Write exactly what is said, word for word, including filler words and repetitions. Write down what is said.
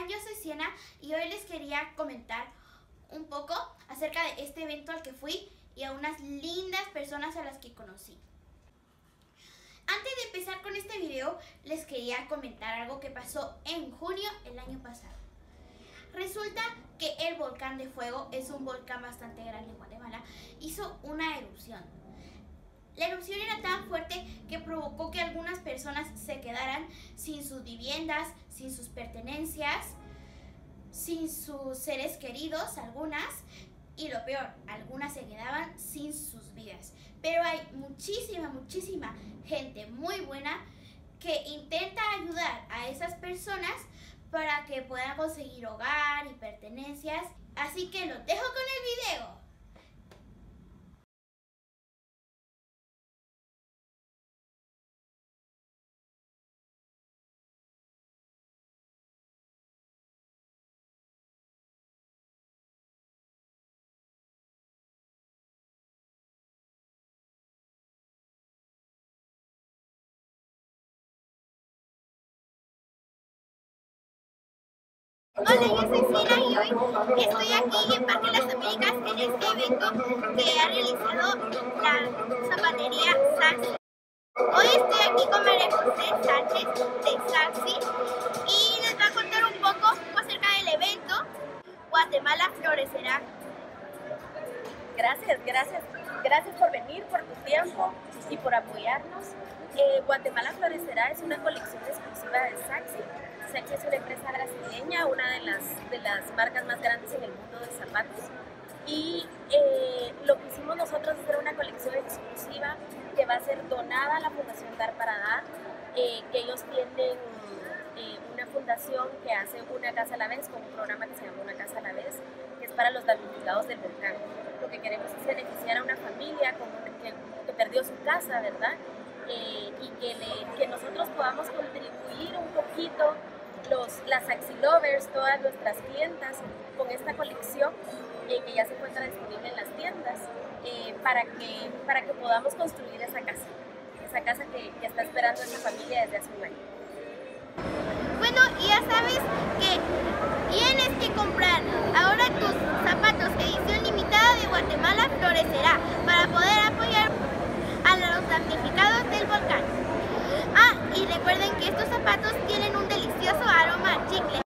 están? Yo soy Siena y hoy les quería comentar un poco acerca de este evento al que fui y a unas lindas personas a las que conocí. Antes de empezar con este video, les quería comentar algo que pasó en junio el año pasado. Resulta que el volcán de fuego es un volcán bastante grande en Guatemala. Hizo una erupción. La erupción era tan fuerte que provocó que algunas personas se quedaran sin sus viviendas, sin sus pertenencias, sin sus seres queridos, algunas, y lo peor, algunas se quedaban sin sus vidas. Pero hay muchísima, muchísima gente muy buena que intenta ayudar a esas personas para que puedan conseguir hogar y pertenencias. Así que los dejo con el video. Hola, yo soy Sina y hoy estoy aquí en Parque Las Américas en este evento que ha realizado la zapatería Saxi. Hoy estoy aquí con María José Sánchez de Saxi y les va a contar un poco acerca del evento Guatemala Florecerá. Gracias, gracias. Gracias por venir, por tu tiempo y por apoyarnos. Eh, Guatemala Florecerá es una colección exclusiva de Saxi. Saxi es una empresa brasileña, una de las, de las marcas más grandes en el mundo de zapatos. Y eh, lo que hicimos nosotros es hacer una colección exclusiva que va a ser donada a la Fundación Dar para Dar, eh, que ellos tienen eh, una fundación que hace una casa a la vez, con un programa que se llama Una Casa a la Vez, que es para los damnificados del volcán. Lo que queremos es beneficiar a una familia con una, que, que perdió su casa, ¿verdad? Eh, y que, le, que nosotros podamos contribuir un poquito, los, las Saxi Lovers, todas nuestras clientas, con esta colección eh, que ya se encuentra disponible en las tiendas, eh, para, que, para que podamos construir esa casa, esa casa que, que está esperando esa familia desde hace un año. Bueno, y ya sabes que tienes que comprar ahora tus zapatos edición limitada de Guatemala Florecerá para poder apoyar a los damnificados del volcán. Ah, y recuerden que estos zapatos tienen un delicioso aroma a chicle